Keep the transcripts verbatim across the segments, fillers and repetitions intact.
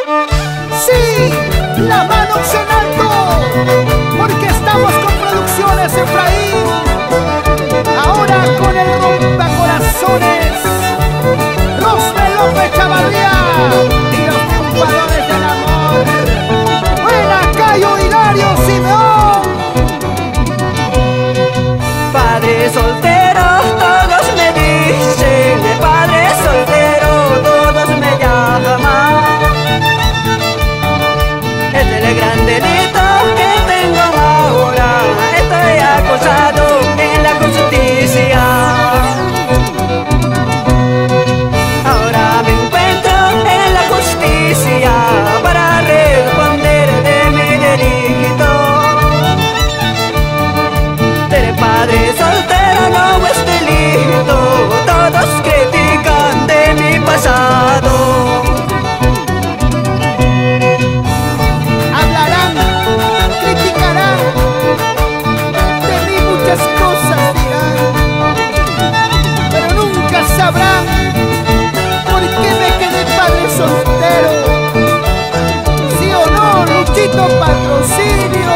Sí, las manos en alto, porque estamos con Producciones Efraín. Ahora con el rompecorazones, Rosme López Chavarría y los triunfadores del amor. Buena Cayo Hilario Simeón. Padre soltero, todos me dicen, de padre soltero, todos me llaman. Este es el gran delito que tengo ahora, estoy acusado en la justicia. Ahora me encuentro en la justicia para responder de mi delito. Ser padre soltero no es delito, todos critican de mi pasado. Hablarán, criticarán, de mí muchas cosas dirán, pero nunca sabrán por qué me quedé padre soltero. ¿Sí o no, Luchito Patrocinio?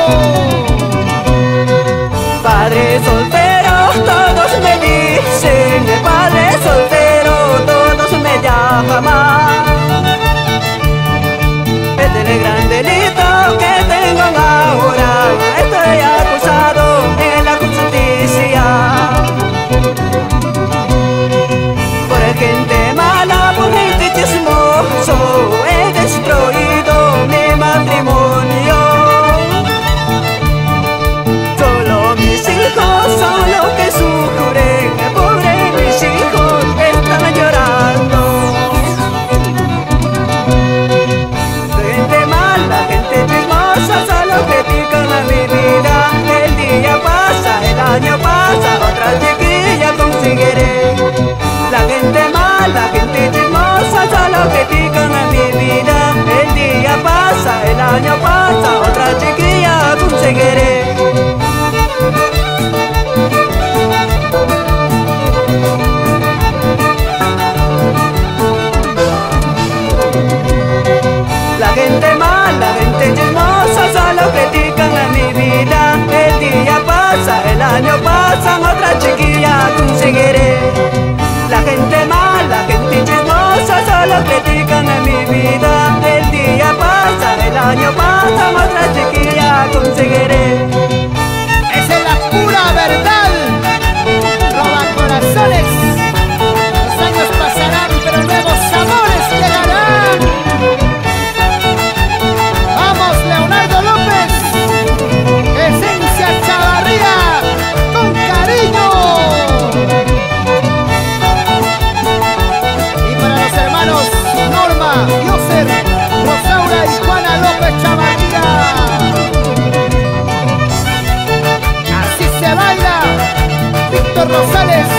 Padre soltero, todos me dicen, de padre soltero, todos me llaman. Este es el gran delito que tengo ahora, estoy acusado en la justicia. Por gente mala, por gente chismoso, he destruido mi matrimonio. Solo mis hijos son los que sufren, pobre mis hijos están llorando. Gente mala, gente chismosa, solo critican a mi vida. El día pasa, el año pasa, otra chiquilla conseguiré. La gente mala, gente chismosa, solo critican a mi vida. El día pasa, el año pasa, otra chiquilla conseguiré. La gente mala, gente chismosa, solo critican a mi vida. El día pasa, el año pasa, otra chiquilla conseguiré. La gente mala, gente chismosa, solo critican a mi vida. El día pasa, el año pasa, otra chiquilla conseguiré. Esa es la pura verdad. Roba corazones. Los años pasarán, pero nuevos amores llegarán. Vamos, Leonardo López. Esencia Chavarría, con cariño. Y para los hermanos Norma, Yoser, Rosaura y Juana López Chavarría. Así se baila. Víctor Rosales.